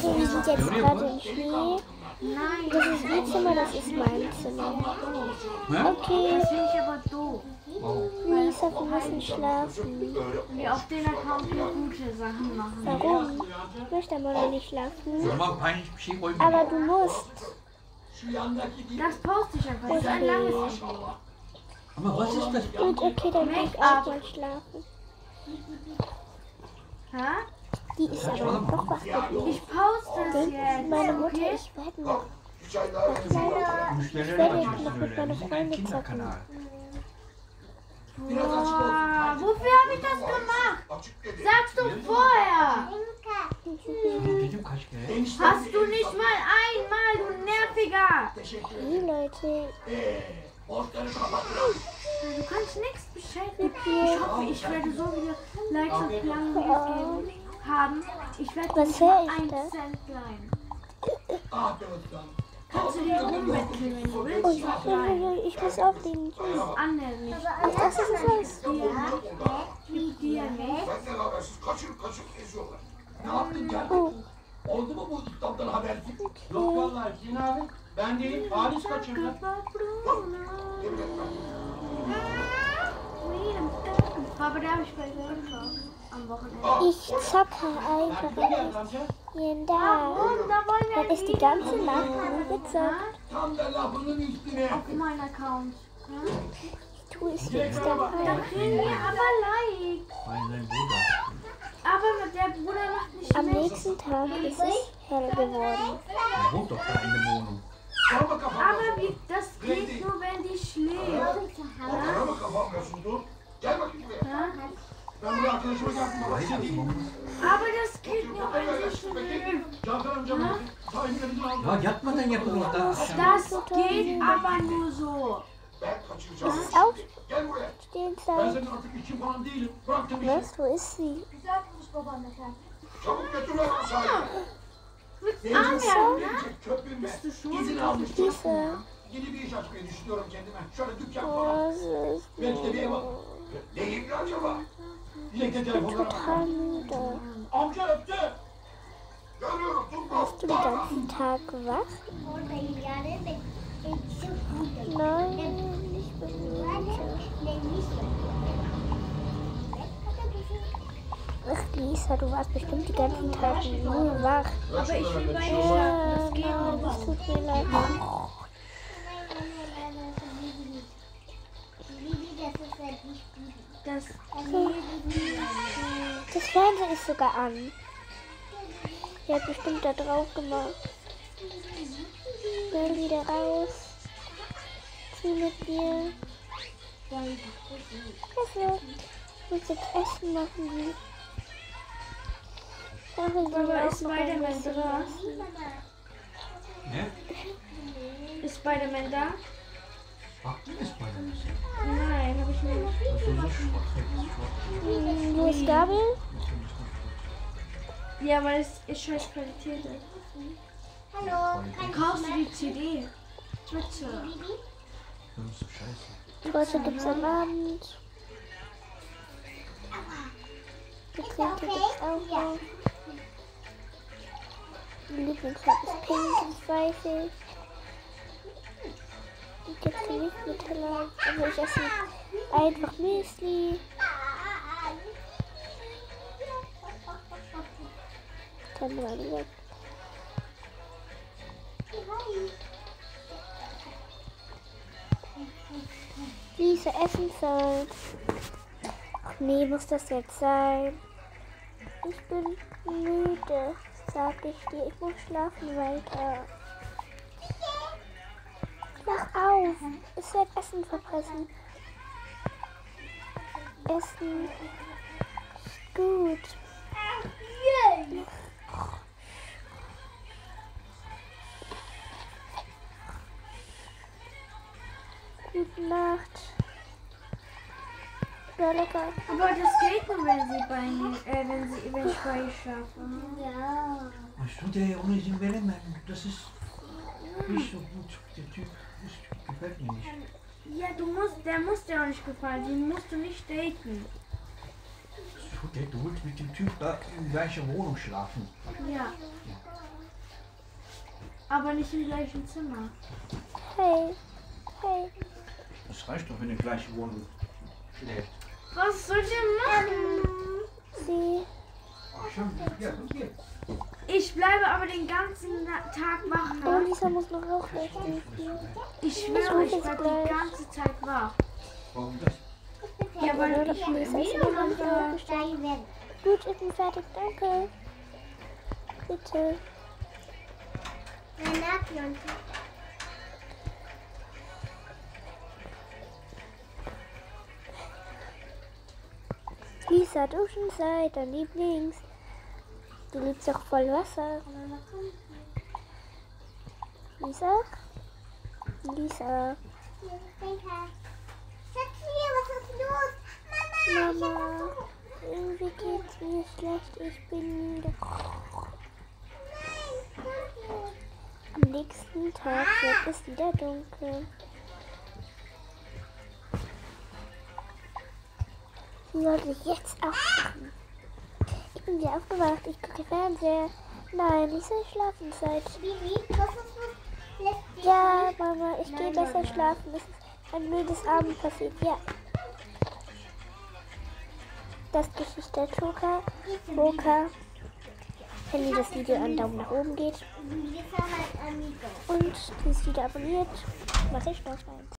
Okay, wir sind jetzt gerade im Schnee. Nein. Das ist ihr Zimmer, das ist mein Zimmer. Okay, Das finde ich aber doof. Lisa, wir müssen schlafen. Wir auf den Account nur gute Sachen machen. Warum? Ich möchte aber noch nicht schlafen. Mama, peinlich, Psycho. Aber du musst. Das poste ich einfach. Das ist ein langes Video. Aber was ist das? Gut, okay, dann gehe ich auch mal schlafen. Hä? Die ist aber noch wach geblieben. Ich poste es jetzt. Meine Mutter, Okay? ich werde noch Ich werde noch mit meiner Freundin zocken. Boah, wofür habe ich das gemacht? Sagst du vorher. Hast du nicht mal einmal, du Nerviger. Hey Leute, Du kannst nichts beschäftigen. Ich hoffe, ich werde so viele Likes und lange Videos haben. Ich werde Was nicht höre mal ich 1 da? Cent klein. Kannst du dir rumwechseln, wenn du willst? und Ich mach rein. ich muss auflegen. Anne nicht. Das ist es. Gib dir nicht. Oh, Oldu mu bu İstanbul'dan habersiz? Yok vallahi Hüseyin abi. Ben değil. Halis kaçırdı. Aber da habe ich bei selber am Wochenende. ich zocke einfach jeden Tag. Dann ist die ganze Nacht nur gezockt. Tam da lafının üstüne. Auf meinem Account. Ich tue es jetzt Da dabei. kriegen wir aber Like. Mein Bruder. Aber der Bruder macht nicht Am mit. nächsten Tag ist es hell geworden. Er wohnt doch da in der Wohnung. Sorma kafamı. Aber das geht nur, wenn die schläft. Bana mı kafamıyorsun dur? Gel bakayım buraya. Ben buraya arkadaşıma geldim. Babası değil. Aber das geht nur, wenn sie schläft. Cafer amcam sahiplerini aldı. Ja, yatmadan yapılır da akşam. Das geht aber nur so. Ben kaçıracağım. Es ist auch Gel buraya. Ben Stehenzeit. senin artık için falan değilim. Bıraktım işi. Was? Wo ist sie? Çabuk götür lan o sahibi. Anmerken, ne? Gelecek köprüme. Bist du schon? İzin almıştım. Diese. Yeni bir iş açmayı düşünüyorum kendime. Şöyle dükkan falan. Was ist Belki de bir ev al. Neyim mi acaba? Dilek'te telefonlara bak. total müde. Amca öptü. Görüyorum durma. Warst du den ganzen Tag wach? Nein, ich bin müde. Ach Lisa, du warst bestimmt den ganzen Tag nur wach. Aber ich will bei dir schlafen. Das geht Nein, nur. das tut mir leid. Das Das Fernseher ist sogar an. Die hat bestimmt da drauf gemacht. Schnell wieder raus. Zieh mit dir. Perfekt. Ich muss jetzt Essen machen. Aber ist Spider-Man da? Ne? Ist Spider-Man da? Ach, du bist bei uns. Nein, habe ich nicht. Das ist so schwach. Wo ist Gabel? Ja, weil es ist scheiß Qualität. Kaufst du die CD? Bitte. Das ist so scheiße. Heute gibt's am Abend. Getränke gibt's auch noch. Mein Lieblingsfarbe ist pink, das weiß ich. Und jetzt nicht mit Teller. Also ich esse einfach Müsli. Dann mal weg. Diese Essenszeit. Ach nee, muss das jetzt sein? Ich bin müde, sag ich dir. Ich muss schlafen weiter. Mach auf. Es wird Essen verpassen. Essen ist gut. Gute Nacht. War lecker. Aber das geht nur, wenn ich bei ihr schlafe. Ich tue dir ja ohne den Wellen, das ist nicht so gut. Der Typ gefällt mir nicht. Ja, der muss dir auch nicht gefallen. Den musst du nicht daten. Du willst mit dem Typ da in gleicher Wohnung schlafen. Ja. Aber nicht im gleichen Zimmer. Hey. Hey. Das reicht doch, wenn ihr gleich Wohnung schläft. Was soll ich denn machen? Sie. Ach, schon, ja, hier. Ich bleibe aber den ganzen Tag wach. Oh, Ne? Lisa muss noch aufrechnen. Ich schwöre, ich rufe bleibe gleich. die ganze Zeit wach. Warum das? Ja, weil Oder ich Lisa ist Video immer noch mache. Gut, ich bin fertig, danke. Bitte. Lisa, Duschenzeit, dein Lieblings. Du liebst doch voll Wasser. Lisa? Lisa. Mama, irgendwie geht's mir schlecht. Ich bin müde. Am nächsten Tag wird es wieder dunkel. Sie sollte jetzt aufwachen. Ich bin wieder aufgewacht. Ich gucke Fernseher. Nein, Lisa ist Schlafenszeit. Ja, Mama, ich gehe besser schlafen. Es ist ein blödes Abend passiert. Ja. Das Geschichte der Joker. Wenn ihr das Video einen Daumen nach oben geht und dieses Video abonniert, mache ich noch eins.